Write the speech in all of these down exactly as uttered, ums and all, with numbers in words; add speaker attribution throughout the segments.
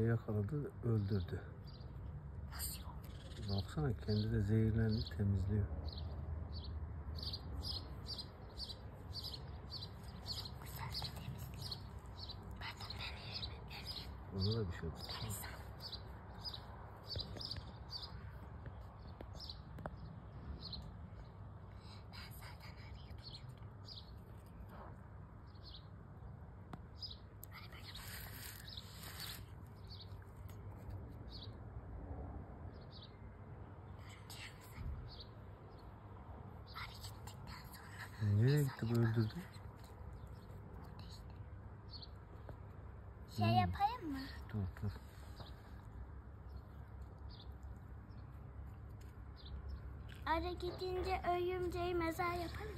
Speaker 1: yakaladı, öldürdü.
Speaker 2: Nasıl yok?
Speaker 1: Baksana, kendi de zehirlendi, temizliyor. Ona da bir şey oldu. Nereye gitti bu, öldürdü?
Speaker 2: Şey hmm. yapayım mı?
Speaker 1: Dur dur.
Speaker 2: Arı gidince örümceği mezar yapalım.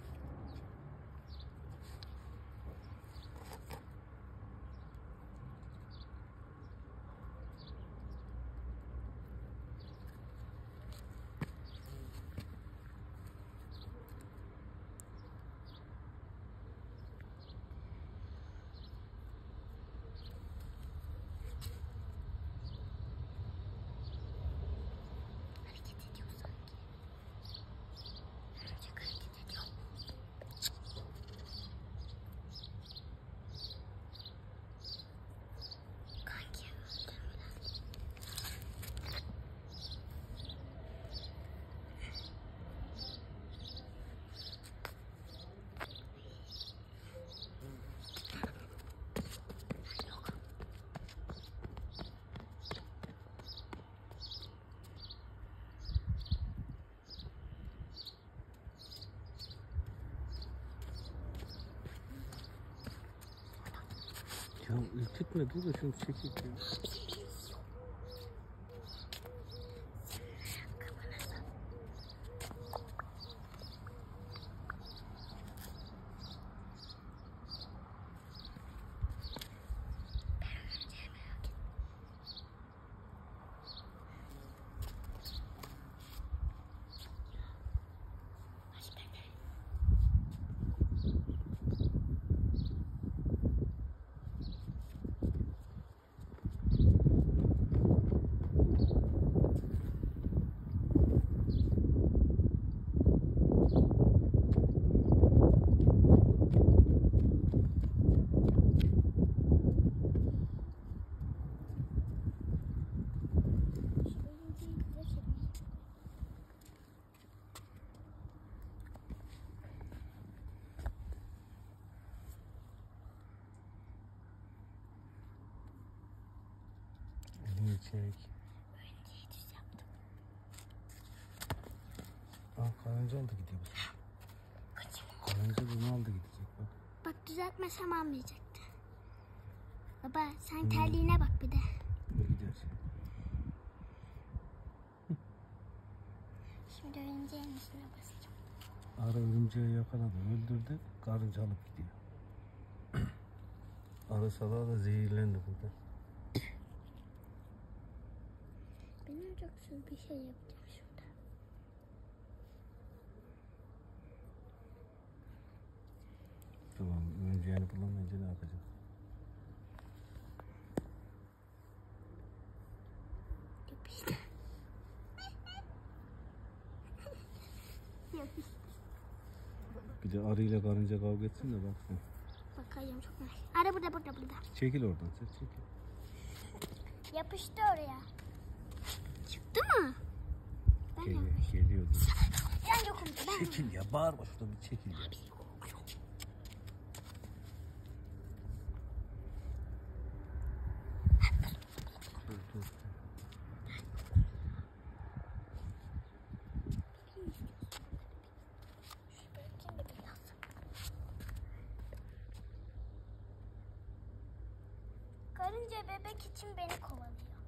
Speaker 1: Ya ürkütme, dur da şunu çekil. Çek. Aa, karınca aldı gidiyor. Karınca bunu aldı gidecek bak.
Speaker 2: Bak, düzeltmesem almayacaktı. Baba sen hmm. terliğine bak bir de.
Speaker 1: Ne gidiyoruz?
Speaker 2: Şimdi örümceğin üstüne basacağım.
Speaker 1: Arı örümceği yakaladı, öldürdü. Karınca alıp gidiyor. Arı salağı da zehirlendi burada.
Speaker 2: Çok bir şey yapacağım şurada.
Speaker 1: Tamam, örümceğini bulamayınca ne yapacağım?
Speaker 2: Yapıştı. Yapıştı.
Speaker 1: Bir de arıyla karınca kavga etsin de bak sen.
Speaker 2: Bakayım, çok merak. Arı burada, burada, burada.
Speaker 1: Çekil oradan, sen çekil.
Speaker 2: Yapıştı oraya. Çıktı mı? Ben
Speaker 1: Gel, geliyordu.
Speaker 2: Ben yokum. Ben
Speaker 1: çekil ya, bağırma şurada, bir çekil ya. Dur dur.
Speaker 2: Karınca bebek için beni kovalıyor.